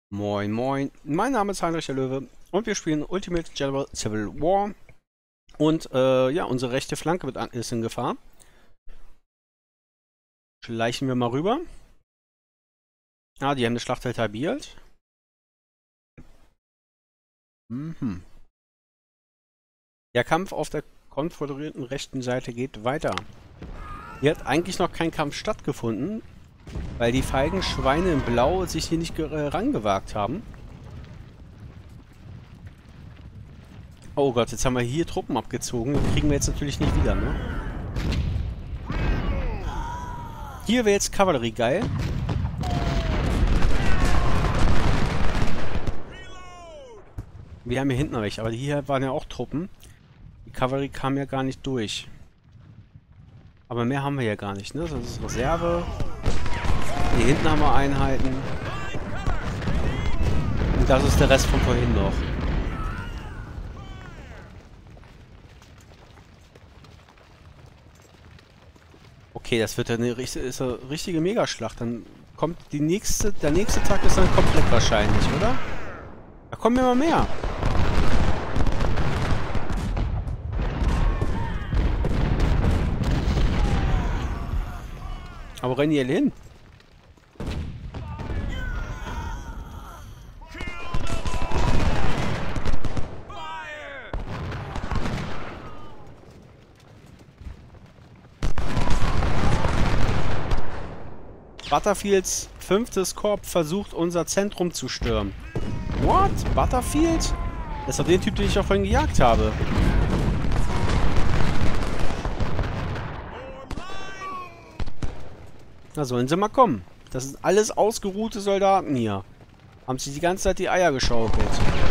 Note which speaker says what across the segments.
Speaker 1: Moin Moin, mein Name ist Heinrich der Löwe und wir spielen Ultimate General Civil War und ja, unsere rechte Flanke ist in Gefahr. Schleichen wir mal rüber. Ah, die haben das Schlachtfeld halbiert. Der Kampf auf der konföderierten rechten Seite geht weiter. Hier hat eigentlich noch kein Kampf stattgefunden, weil die feigen Schweine in Blau sich hier nicht rangewagt haben. Oh Gott, jetzt haben wir hier Truppen abgezogen. Die kriegen wir jetzt natürlich nicht wieder, ne? Hier wäre jetzt Kavallerie geil. Wir haben hier hinten noch welche, aber hier waren ja auch Truppen. Die Kavallerie kam ja gar nicht durch. Aber mehr haben wir ja gar nicht, ne? Das ist Reserve. Hier hinten haben wir Einheiten. Und das ist der Rest von vorhin noch. Okay, das wird eine richtige Megaschlacht. Dann kommt der nächste Tag ist dann komplett wahrscheinlich, oder? Da kommen immer mehr. Aber rennen die alle hin? Butterfields 5. Korps versucht, unser Zentrum zu stürmen. What? Butterfield? Das ist doch der Typ, den ich auch vorhin gejagt habe. Na, sollen sie mal kommen. Das sind alles ausgeruhte Soldaten hier. Haben sich die ganze Zeit die Eier geschaukelt.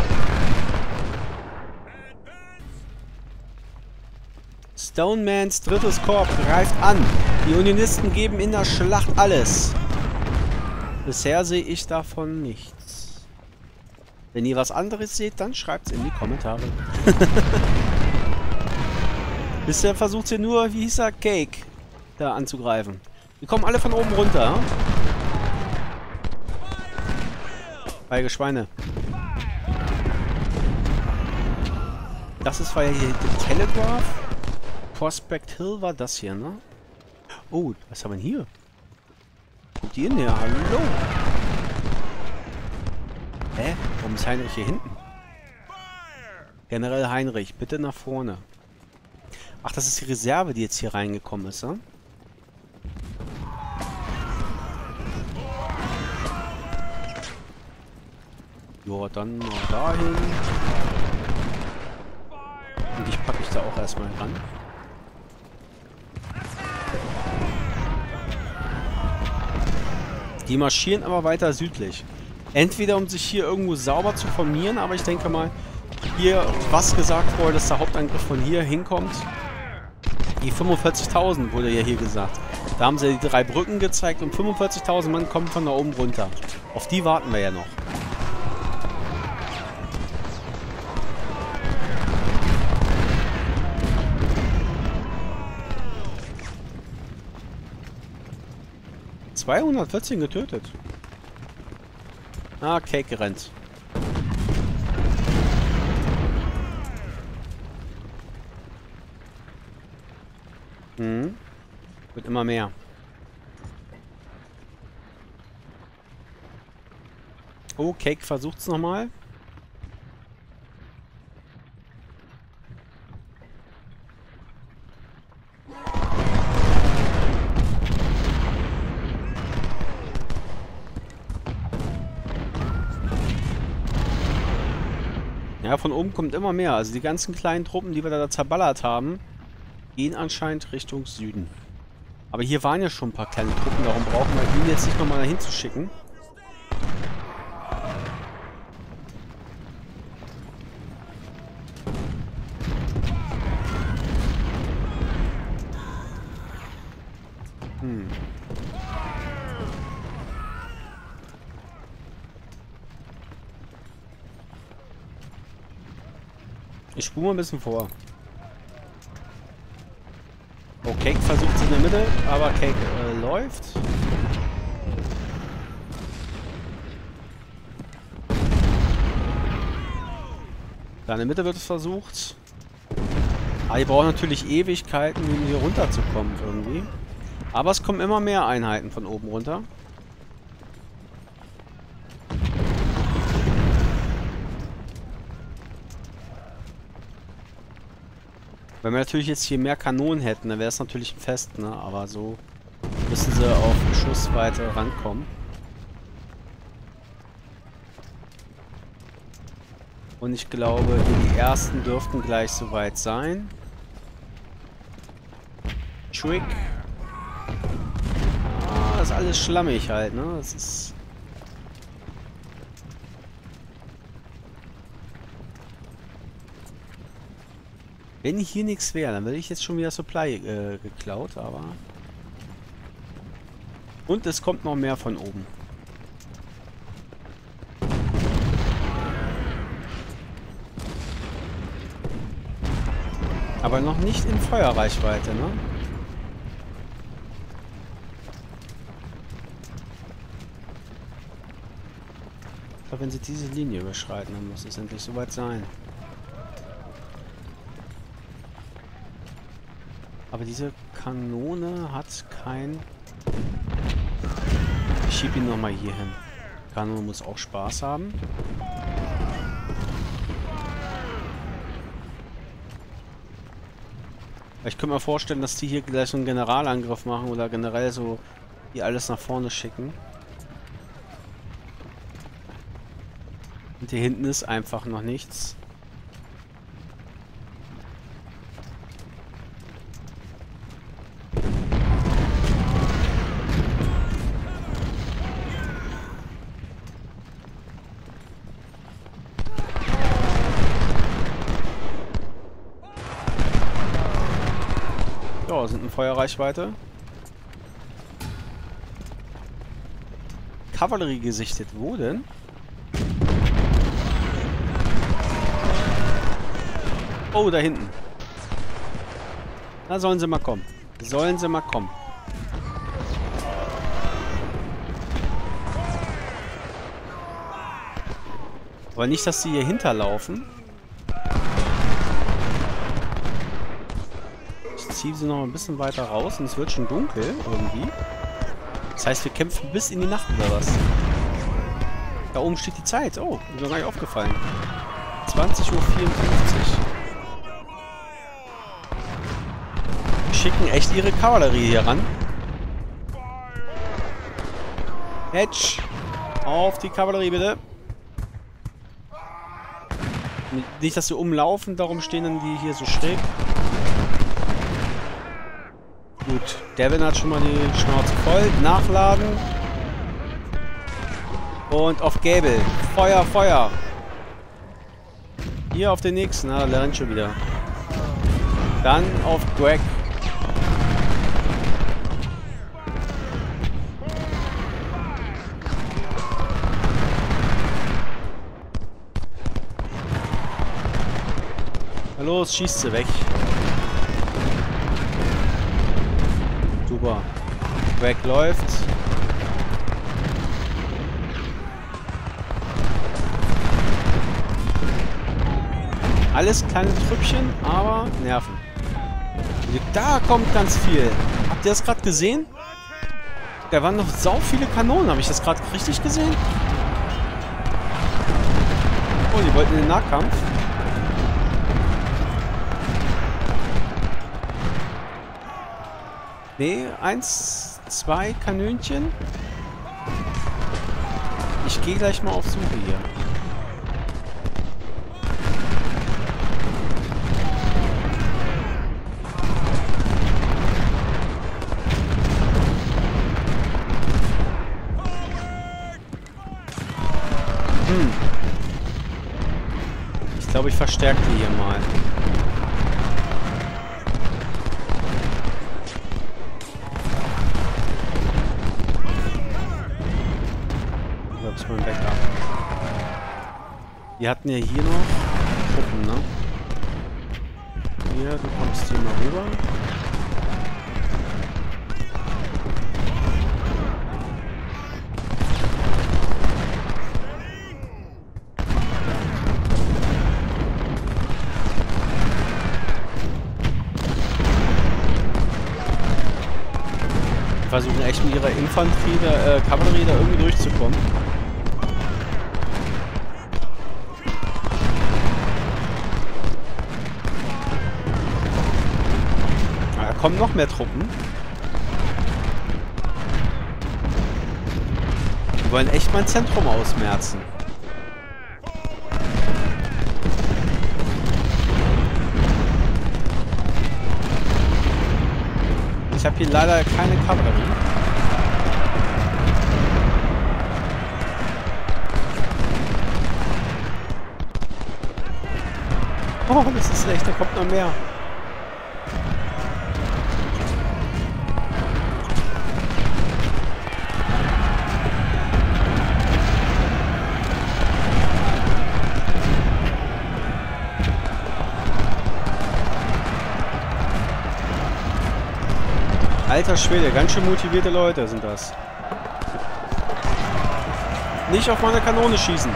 Speaker 1: Stonemans 3. Korps greift an. Die Unionisten geben in der Schlacht alles. Bisher sehe ich davon nichts. Wenn ihr was anderes seht, dann schreibt es in die Kommentare. Bisher versucht sie nur, wie hieß er, Cake, da anzugreifen. Die kommen alle von oben runter. Feige Schweine. Das war ja hier der Telegraph. Prospect Hill war das hier, ne? Oh, was haben wir denn hier? Kommt die in her? Hallo? Hä? Warum ist Heinrich hier hinten? General Heinrich, bitte nach vorne. Ach, das ist die Reserve, die jetzt hier reingekommen ist, ne? Ja, dann mal dahin. Und dich packe ich da auch erstmal ran. Die marschieren aber weiter südlich. Entweder um sich hier irgendwo sauber zu formieren, aber ich denke mal, hier, was gesagt wurde, dass der Hauptangriff von hier hinkommt. Die 45.000 wurde ja hier gesagt. Da haben sie die 3 Brücken gezeigt und 45.000 Mann kommen von da oben runter. Auf die warten wir ja noch. ...214 getötet. Ah, Cake gerannt. Wird immer mehr. Oh, Cake versucht's nochmal. Ja, von oben kommt immer mehr. Also die ganzen kleinen Truppen, die wir da zerballert haben, gehen anscheinend Richtung Süden. Aber hier waren ja schon ein paar kleine Truppen, darum brauchen wir ihn jetzt nicht nochmal dahin zu schicken. Ich spule mal ein bisschen vor. Oh, Cake versucht es in der Mitte, aber Cake läuft. Da in der Mitte wird es versucht. Aber die brauchen natürlich Ewigkeiten, um hier runterzukommen irgendwie. Aber es kommen immer mehr Einheiten von oben runter. Wenn wir natürlich jetzt hier mehr Kanonen hätten, dann wäre es natürlich ein Fest, ne? Aber so müssen sie auf Schussweite rankommen. Und ich glaube, die ersten dürften gleich soweit sein. Trick. Ah, ist alles schlammig halt, ne? Das ist... Wenn hier nichts wäre, dann würde ich jetzt schon wieder Supply geklaut, aber... Und es kommt noch mehr von oben. Aber noch nicht in Feuerreichweite, ne? Ich glaube, wenn sie diese Linie überschreiten, dann muss es endlich soweit sein. Aber diese Kanone hat kein... Ich schiebe ihn nochmal hier hin. Die Kanone muss auch Spaß haben. Ich könnte mir vorstellen, dass die hier gleich so einen Generalangriff machen oder generell so die alles nach vorne schicken. Und hier hinten ist einfach noch nichts. Ja, sind in Feuerreichweite. Kavallerie gesichtet. Wo denn? Oh, da hinten. Da sollen sie mal kommen. Sollen sie mal kommen. Aber nicht, dass sie hier hinterlaufen. Ich ziehe sie noch ein bisschen weiter raus und es wird schon dunkel irgendwie. Das heißt, wir kämpfen bis in die Nacht oder was? Da oben steht die Zeit. Oh, ist mir gar nicht aufgefallen. 20:54 Uhr. Die schicken echt ihre Kavallerie hier ran. Hedge. Auf die Kavallerie bitte. Nicht, dass sie umlaufen, darum stehen dann die hier so schräg. Gut, Devin hat schon mal die Schnauze voll. Nachladen. Und auf Gable. Feuer, Feuer. Hier auf den nächsten. Ah, der rennt schon wieder. Dann auf Greg. Na los, schießt sie weg. Super. Greg läuft. Alles kleine Trüppchen, aber Nerven. Da kommt ganz viel. Habt ihr das gerade gesehen? Da waren noch sau viele Kanonen. Habe ich das gerade richtig gesehen? Oh, die wollten in den Nahkampf. Nee, 1, 2 Kanönchen. Ich gehe gleich mal auf Suche hier. Ich glaube, ich verstärke die hier mal. Das ist mein Backup. Wir hatten ja hier noch Truppen, ne? Hier, du kommst hier mal rüber. versuchen echt mit ihrer Infanterie, Kavallerie da irgendwie durchzukommen. Da kommen noch mehr Truppen. Die wollen echt mein Zentrum ausmerzen. Ich habe hier leider keine Kavallerie. Oh, das ist schlecht, da kommt noch mehr. Alter Schwede, ganz schön motivierte Leute sind das. Nicht auf meine Kanone schießen.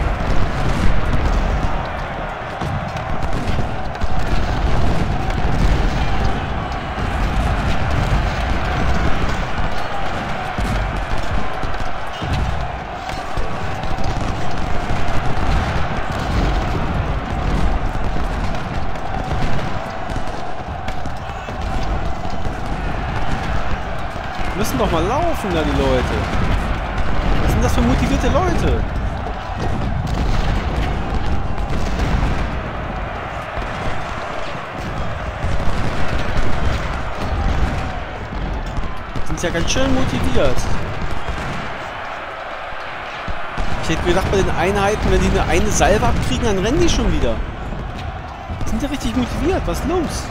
Speaker 1: Müssen doch mal laufen da die Leute. Was sind das für motivierte Leute? Sind ja ganz schön motiviert. Ich hätte gedacht, bei den Einheiten, wenn die eine Salve abkriegen, dann rennen die schon wieder. Sind ja richtig motiviert. Was ist los?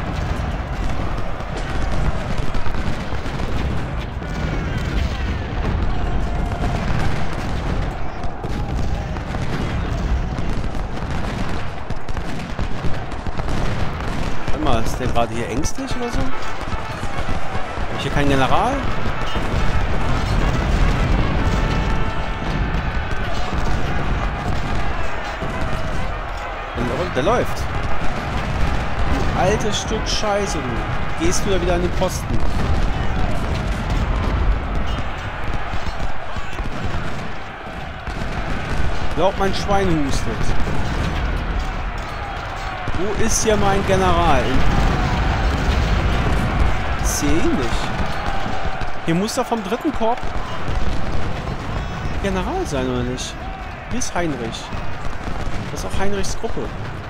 Speaker 1: Ist der gerade hier ängstlich oder so? Habe ich hier keinen General? Der läuft. Du altes Stück Scheiße, du. Gehst du da wieder an den Posten? Glaub, mein Schwein hustet. Wo ist hier mein General? Ich sehe ihn nicht. Hier muss er vom 3. Korps General sein, oder nicht? Hier ist Heinrich. Das ist auch Heinrichs Gruppe.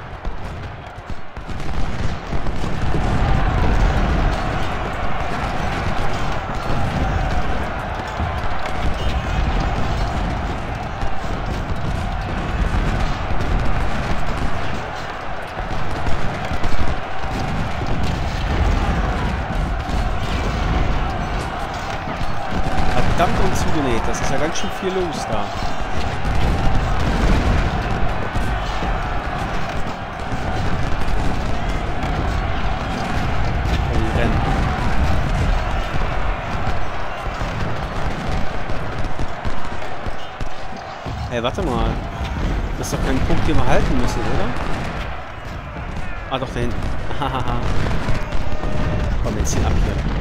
Speaker 1: Verdammt und zugenäht. Das ist ja ganz schön viel los da. Die rennen. Hey, warte mal. Das ist doch kein Punkt, den wir halten müssen, oder? Ah, doch, da hinten. Hahaha. Komm, jetzt hier ab hier.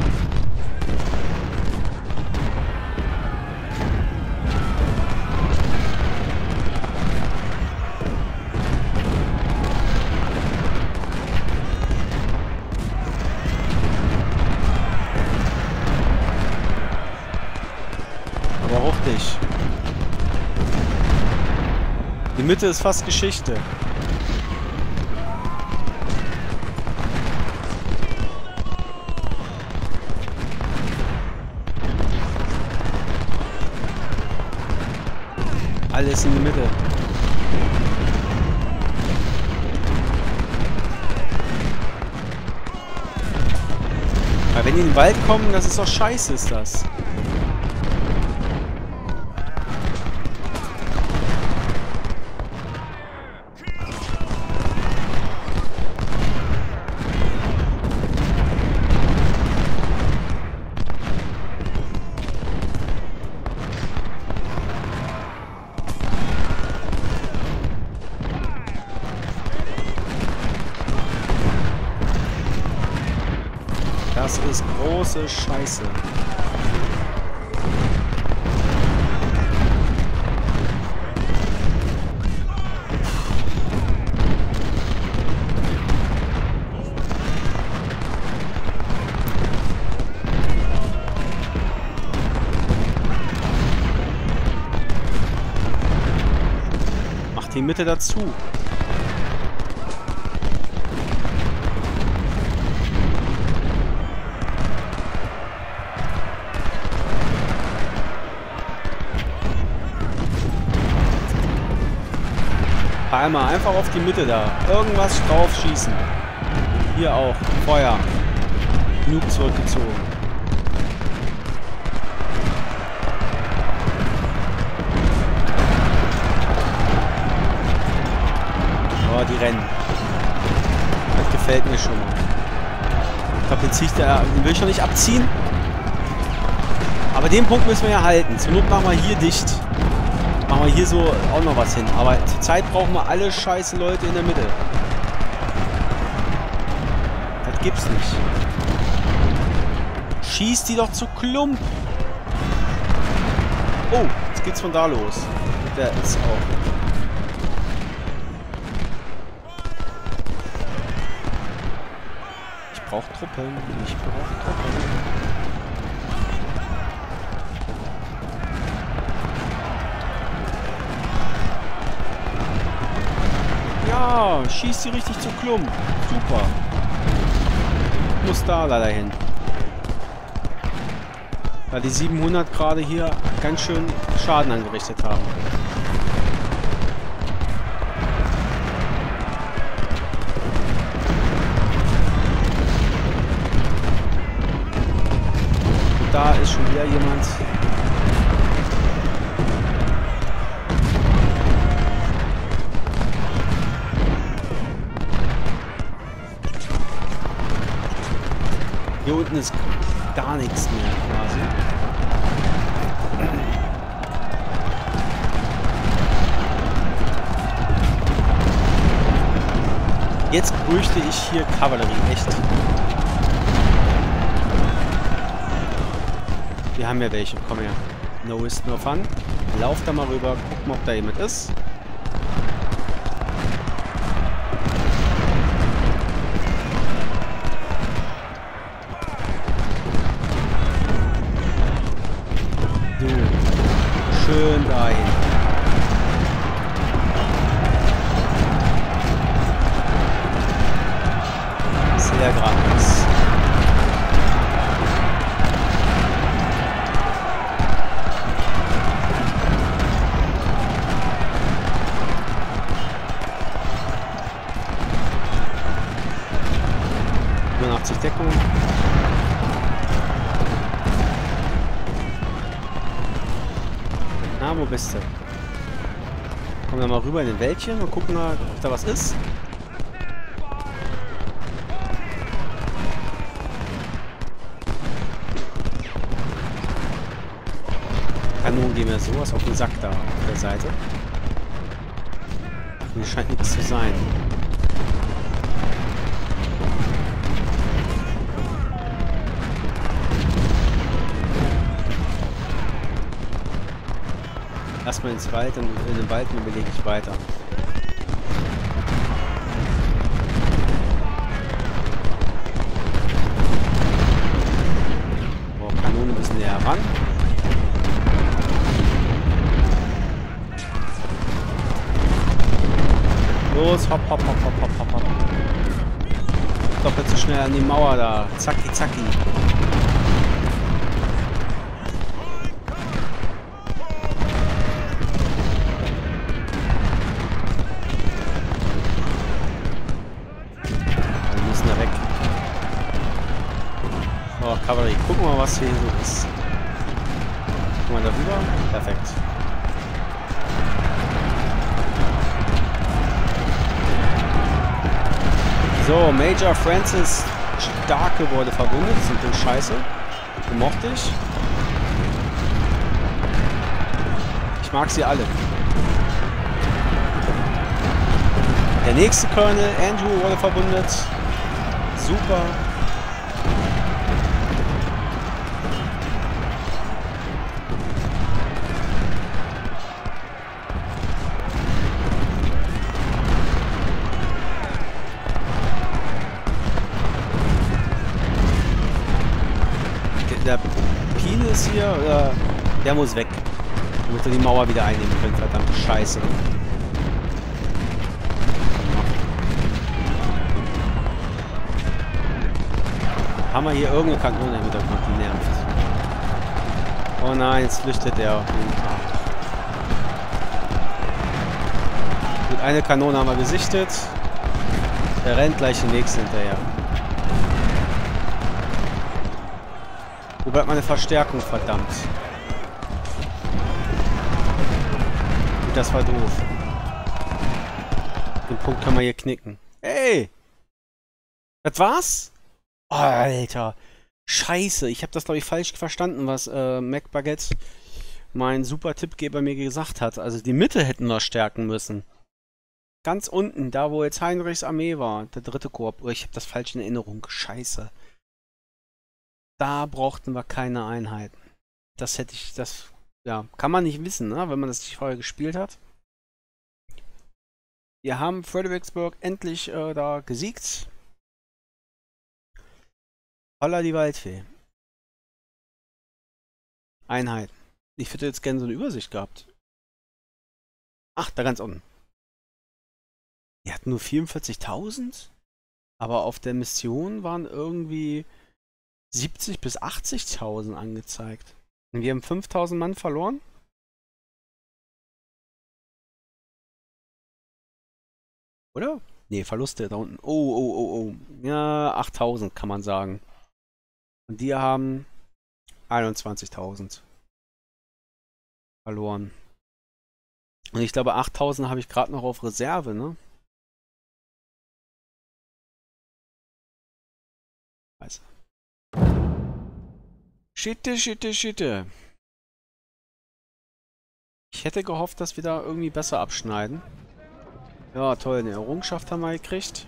Speaker 1: Die Mitte ist fast Geschichte. Alles in die Mitte. Aber wenn die in den Wald kommen, das ist doch scheiße, ist das. Das ist große Scheiße. die Mitte dazu. Einmal einfach auf die Mitte da. Irgendwas drauf schießen. Hier auch. Feuer. Nuke zurückgezogen. Oh, die rennen. Das gefällt mir schon mal. Ich glaube, jetzt den will ich noch nicht abziehen. Aber den Punkt müssen wir ja halten. Zur Not machen wir hier dicht. Machen wir hier so auch noch was hin. Aber zurzeit brauchen wir alle scheiße Leute in der Mitte. Das gibt's nicht. Schieß die doch zu Klump. Oh, jetzt geht's von da los. Der ist auch. Ich brauche Truppen. Ich brauche Truppen. Ja, schießt sie richtig zu Klump. Super. Muss da leider hin. Weil die 700 gerade hier ganz schön Schaden angerichtet haben. Und da ist schon wieder jemand. Hier unten ist gar nichts mehr quasi. Jetzt bräuchte ich hier Kavallerie, echt. Wir haben ja welche, komm her. No risk, no fun. Lauf da mal rüber, guck mal, ob da jemand ist. Schön dahin. Sehr gratis. Deckung. Na, wo bist du? Kommen wir mal rüber in den Wäldchen und gucken mal, ob da was ist. Kanonen gehen mir sowas auf den Sack da auf der Seite. Hier scheint nichts zu sein. Erstmal ins Wald, dann in den Wald und überlege ich weiter. Oh, Kanonen müssen näher ran. Los, hopp, hopp, hopp, hopp, hopp, hopp, hopp. Doppelt so schnell an die Mauer da. Zacki, zacki. Kavallerie. Gucken wir mal, was hier so ist. Gucken wir da rüber. Perfekt. So, Major Francis Starke wurde verwundet. Das ist natürlich scheiße. Den mochte ich. Ich mag sie alle. Der nächste Colonel, Andrew, wurde verwundet. Super. Der Pin ist hier, der muss weg. Damit wir die Mauer wieder einnehmen können, verdammte Scheiße. haben wir hier irgendeine Kanone im Hintergrund, die nervt. Oh nein, jetzt flüchtet er. Gut, eine Kanone haben wir gesichtet. Der rennt gleich die nächste hinterher. Wo bleibt meine Verstärkung, verdammt? Gut, das war doof. Den Punkt können wir hier knicken. Hey! Das war's? Oh, Alter. Scheiße, ich habe das, glaube ich, falsch verstanden, was MacBaguette, mein super Tippgeber, mir gesagt hat. Also die Mitte hätten wir stärken müssen. Ganz unten, da wo jetzt Heinrichs Armee war, der dritte Korps. Oh, ich habe das falsch in Erinnerung. Scheiße. Da brauchten wir keine Einheiten. Das hätte ich, das, ja, kann man nicht wissen, ne, wenn man das nicht vorher gespielt hat. Wir haben Fredericksburg endlich da gesiegt. Holla die Waldfee. Einheit. Ich hätte jetzt gerne so eine Übersicht gehabt. Ach, da ganz unten. Die hatten nur 44.000? Aber auf der Mission waren irgendwie 70.000 bis 80.000 angezeigt. Und wir haben 5.000 Mann verloren? Oder? Ne, Verluste da unten. Oh. Ja, 8.000 kann man sagen. Und die haben 21.000 verloren. Und ich glaube, 8.000 habe ich gerade noch auf Reserve, ne? Scheiße. Schitte. Ich hätte gehofft, dass wir da irgendwie besser abschneiden. Ja, toll, eine Errungenschaft haben wir gekriegt.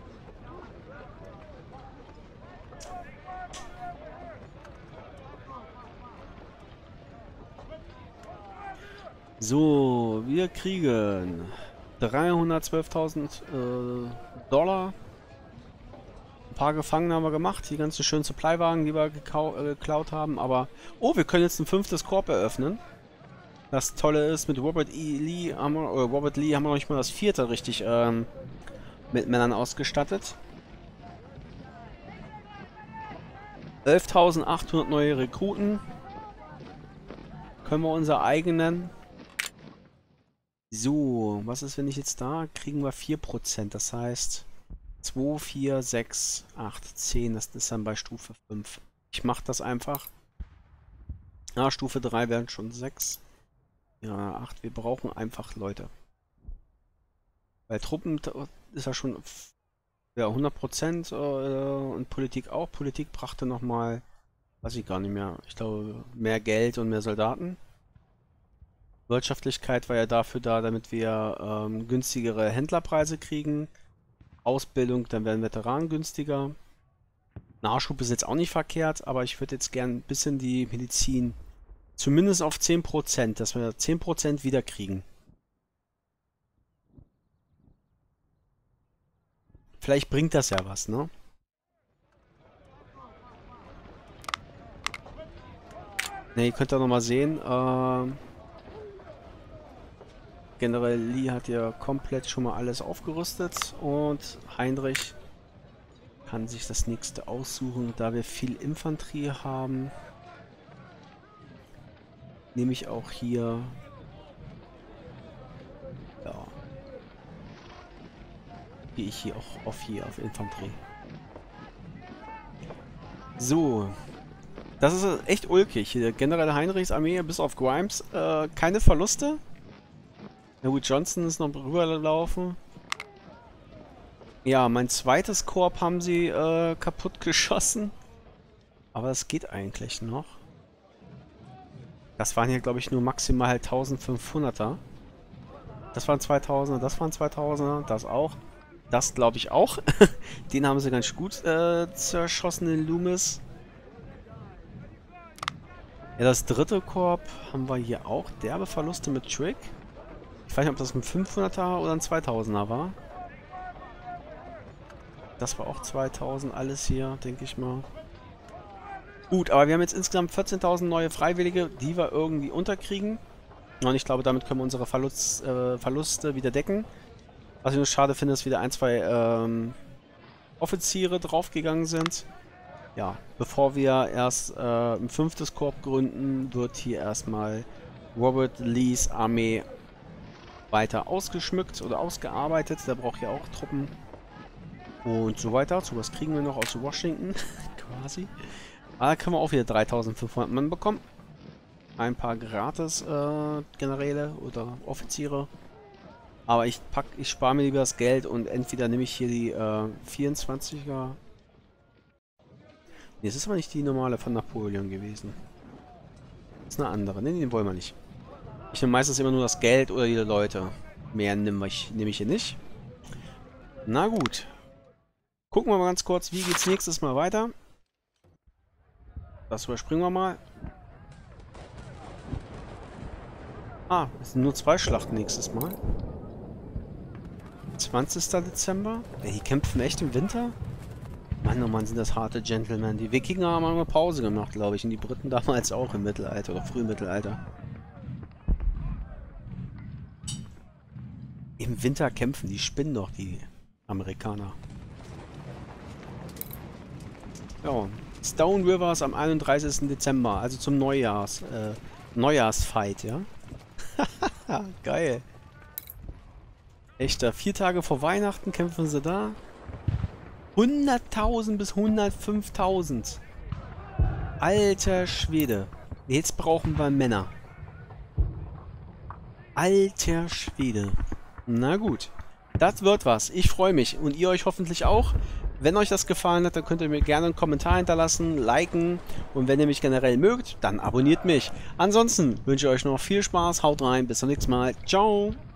Speaker 1: So, wir kriegen 312.000 Dollar. Ein paar Gefangene haben wir gemacht, die ganzen schönen Supplywagen, die wir geklaut haben, aber... Oh, wir können jetzt ein 5. Korps eröffnen. Das Tolle ist, mit Robert Lee haben wir noch nicht mal das 4. richtig mit Männern ausgestattet. 11.800 neue Rekruten. Können wir unser eigenen... So, was ist, wenn ich jetzt da... Kriegen wir 4%, das heißt... 2, 4, 6, 8, 10, das ist dann bei Stufe 5. Ich mache das einfach. Ja, Stufe 3 wären schon 6. Ja, 8. Wir brauchen einfach Leute. Bei Truppen ist ja schon ja, 100% und Politik auch. Politik brachte nochmal, weiß ich gar nicht mehr, ich glaube mehr Geld und mehr Soldaten. Wirtschaftlichkeit war ja dafür da, damit wir günstigere Händlerpreise kriegen. Ausbildung, dann werden Veteranen günstiger. Nachschub ist jetzt auch nicht verkehrt, aber ich würde jetzt gern ein bisschen die Medizin zumindest auf 10%, dass wir 10% wieder kriegen. Vielleicht bringt das ja was, ne? Ne, ihr könnt da nochmal sehen, General Lee hat ja komplett schon mal alles aufgerüstet und Heinrich kann sich das nächste aussuchen. Da wir viel Infanterie haben, nehme ich auch hier, ja, gehe ich hier auch auf Infanterie. So, das ist echt ulkig. Der General Heinrichs Armee bis auf Grimes, keine Verluste. Louis Johnson ist noch rübergelaufen. Ja, mein zweites Korps haben sie kaputt geschossen. Aber es geht eigentlich noch. Das waren hier, glaube ich, nur maximal 1500er. Das waren 2000er, das waren 2000er, das auch. Das glaube ich auch. Den haben sie ganz gut zerschossen, den Loomis. Ja, das dritte Korps haben wir hier auch derbe Verluste mit Trick. Ich weiß nicht, ob das ein 500er oder ein 2000er war. Das war auch 2000 alles hier, denke ich mal. Gut, aber wir haben jetzt insgesamt 14.000 neue Freiwillige, die wir irgendwie unterkriegen. Und ich glaube, damit können wir unsere Verluste wieder decken. Was ich nur schade finde, ist wieder ein, zwei Offiziere draufgegangen sind. ja, bevor wir erst ein 5. Korps gründen, wird hier erstmal Robert Lees Armee weiter ausgeschmückt oder ausgearbeitet. Der braucht ja auch Truppen und so weiter. So was kriegen wir noch aus Washington quasi. Da können wir auch wieder 3500 Mann bekommen. Ein paar gratis Generäle oder Offiziere. Aber ich spare mir lieber das Geld und entweder nehme ich hier die 24er. Nee, es ist aber nicht die normale von Napoleon gewesen. Das ist eine andere. Ne, den wollen wir nicht. Ich nehme meistens immer nur das Geld oder die Leute. Mehr nehme ich hier nicht. Na gut. Gucken wir mal ganz kurz, wie geht's nächstes Mal weiter. Das überspringen wir mal. Ah, es sind nur 2 Schlachten nächstes Mal. 20. Dezember. Ja, die kämpfen echt im Winter? Mann, oh Mann, sind das harte Gentlemen. Die Wikinger haben mal eine Pause gemacht, glaube ich. Und die Briten damals auch im Mittelalter oder Frühmittelalter. Im Winter kämpfen, die spinnen doch, die Amerikaner. Ja, Stone Rivers am 31. Dezember, also zum Neujahrsfight, ja? Geil. Echter, 4 Tage vor Weihnachten kämpfen sie da. 100.000 bis 105.000. Alter Schwede. Jetzt brauchen wir Männer. Alter Schwede. Na gut. Das wird was. Ich freue mich. Und ihr euch hoffentlich auch. Wenn euch das gefallen hat, dann könnt ihr mir gerne einen Kommentar hinterlassen, liken. Und wenn ihr mich generell mögt, dann abonniert mich. Ansonsten wünsche ich euch noch viel Spaß. Haut rein. Bis zum nächsten Mal. Ciao.